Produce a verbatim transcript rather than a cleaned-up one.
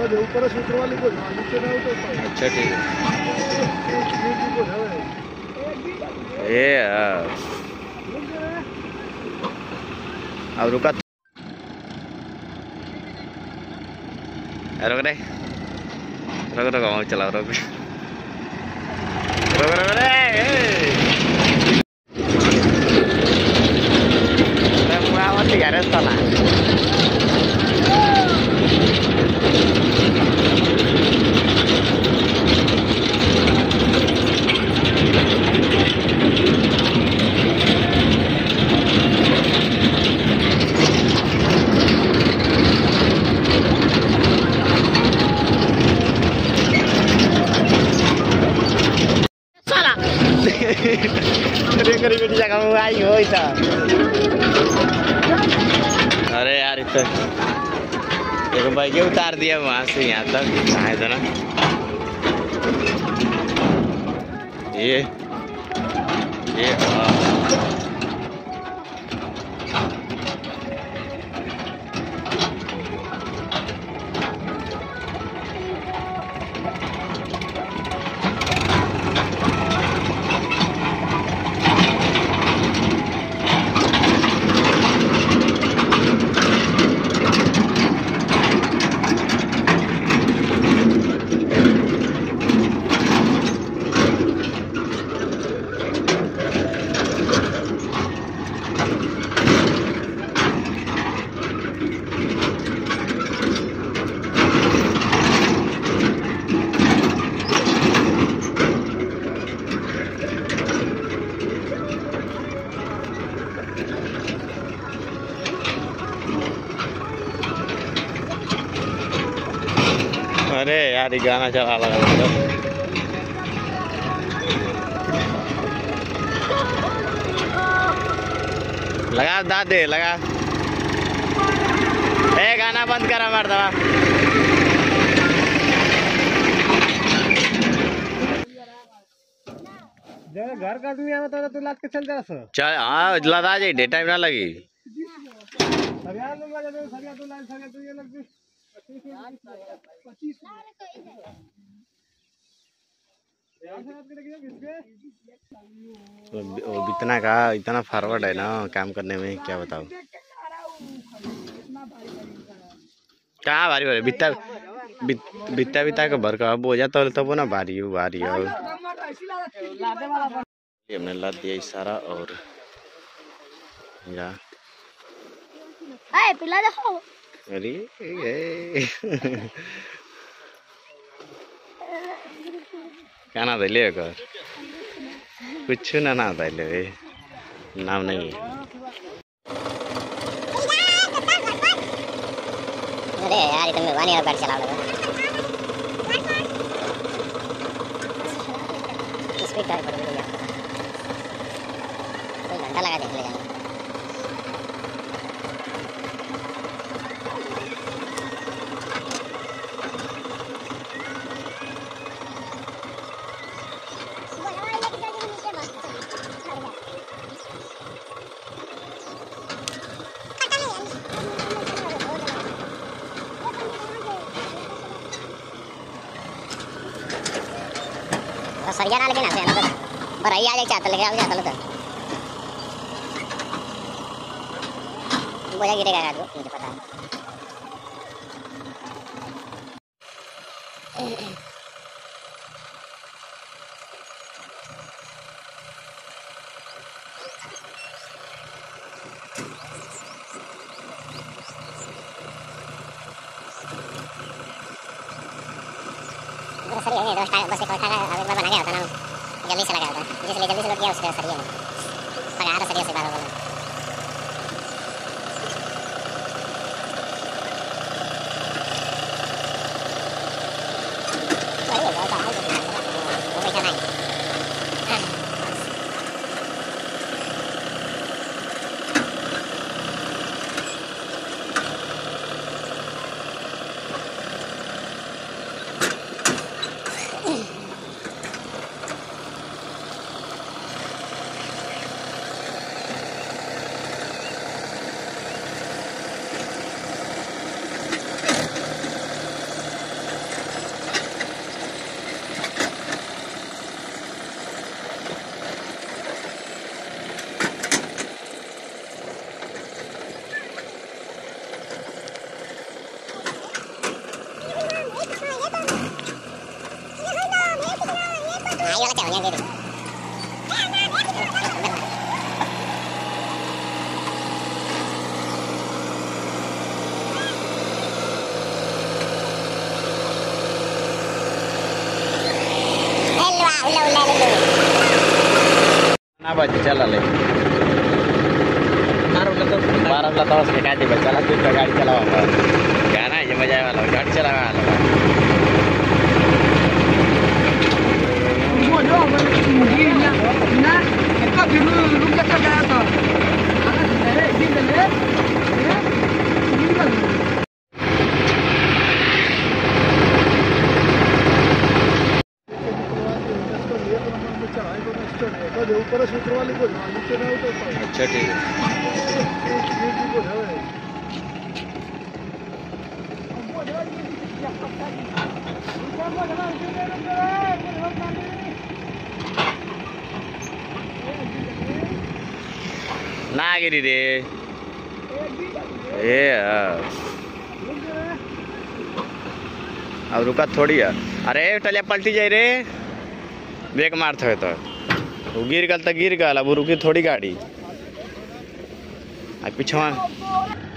ऊपर सूत्र वाली को नीचे ना उतर। अच्छा ठीक है ये अब रुका रुक रे रुक रुक चला रुक रुक रुक रे मुआवती यार साला बेटी जगह में आई हो इतना। अरे यार इतना देखो भाई के उतार दिया वहां से यहाँ तक आए थे ना ये ये अरे यार ये गाना चला लगा लगा दादे लगा ए गाना बंद करा मार दवा घर का आदमी आवा तो तू लाद के चल जा सर चल हां लदा जाए डे टाइम ना लगी सरिया लूंगा जब सरिया तो लाइन सरिया तो ये लग पच्चीस वो इतना का इतना फॉरवर्ड है ना काम करने में क्या बताओ कहाँ भारी भारी बित्ता बित्ता बित्ता का भर का बोझा तो तब ना भारी हो भारी हो हमने लाद दिया इशारा और पिला जाओ अरे क्या ना ले कर कुछ ना ना ले नाम नहीं अरे यार इतने में वानी गाड़ी चला लगा स्पीड गाड़ी पड़ गई कोई घंटा लगा देख ले जाएंगे सरिया ना लगे ना से ना भराई आ जाए चाहता लगे आ जाता तो बोझा गिरेगा का मुझे पता है सरिया है दोस्त बस एक बार अभी बना गया होता ना जल्दी से लगा होता जिसलिए जल्दी से लग गया उसका सरिया में लगा रहा सरिया से बाहर होगा ये वाला चाहिए दे दे हेलो उला उला उला ना बजे चला ले बारह वाला तो उसके गाड़ी पर चला तू गाड़ी चलावा गाना ये मजा आने वाला गाड़ी चलावा वाला वो जो मुझे ना ना इसका भी रुक जाता गया था अरे ये ले ले ऊपर सूत्र वाली को नीचे ना उतर पाए। अच्छा ठीक है ना गिरी रे ए अब रुका थोड़ी है अरे टलिया पलटी जाए रे ब्रेक मारते हुए तो वो गिर गल तो गिर गल अब रुकी थोड़ी गाड़ी आ पीछा